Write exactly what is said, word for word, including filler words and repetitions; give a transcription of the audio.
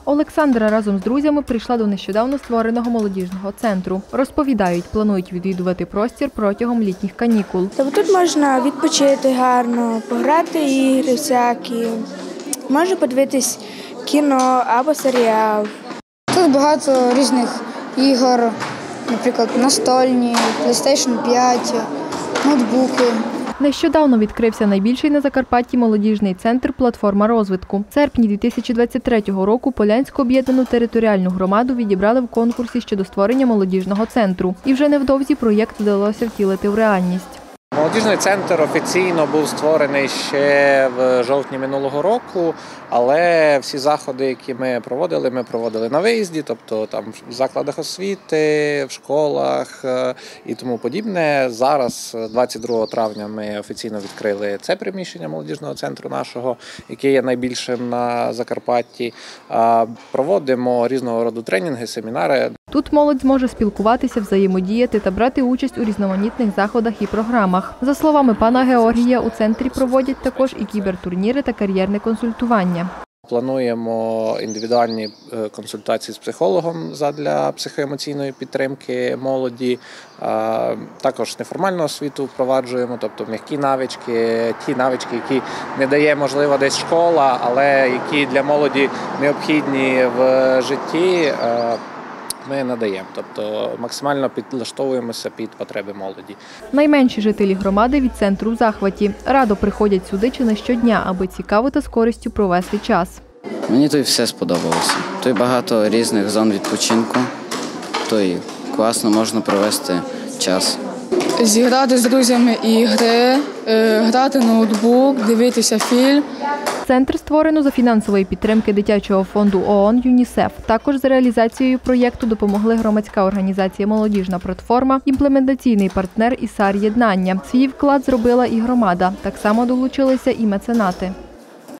Олександра разом з друзями прийшла до нещодавно створеного молодіжного центру. Розповідають, планують відвідувати простір протягом літніх канікул. Тобто тут можна відпочити гарно, пограти ігри всякі, можна подивитись кіно або серіал. Тут багато різних ігор, наприклад, настольні, плейстейшн п'ять, ноутбуки. Нещодавно відкрився найбільший на Закарпатті молодіжний центр «Платформа розвитку». В серпні дві тисячі двадцять третього року Полянську об'єднану територіальну громаду відібрали в конкурсі щодо створення молодіжного центру. І вже невдовзі проєкт вдалося втілити в реальність. Молодіжний центр офіційно був створений ще в жовтні минулого року, але всі заходи, які ми проводили, ми проводили на виїзді, тобто там в закладах освіти, в школах і тому подібне. Зараз, двадцять другого травня, ми офіційно відкрили це приміщення молодіжного центру нашого, яке є найбільшим на Закарпатті. Проводимо різного роду тренінги, семінари. Тут молодь зможе спілкуватися, взаємодіяти та брати участь у різноманітних заходах і програмах. За словами пана Георгія, у центрі проводять також і кібертурніри та кар'єрне консультування. Плануємо індивідуальні консультації з психологом задля психоемоційної підтримки молоді. Також неформальну освіту впроваджуємо, тобто м'які навички, ті навички, які не дає, можливо, десь школа, але які для молоді необхідні в житті. Ми надаємо, тобто максимально підлаштовуємося під потреби молоді. Найменші жителі громади від центру в захваті. Радо приходять сюди чи не щодня, аби цікаво та з користю провести час. Мені тут все сподобалося. Тут багато різних зон відпочинку, тут класно можна провести час. Зіграти з друзями ігри, грати ноутбук, дивитися фільм. Центр створено за фінансової підтримки дитячого фонду ООН «ЮНІСЕФ». Також з реалізацією проєкту допомогли громадська організація «Молодіжна платформа», імплементаційний партнер «ІСАР Єднання». Свій вклад зробила і громада. Так само долучилися і меценати.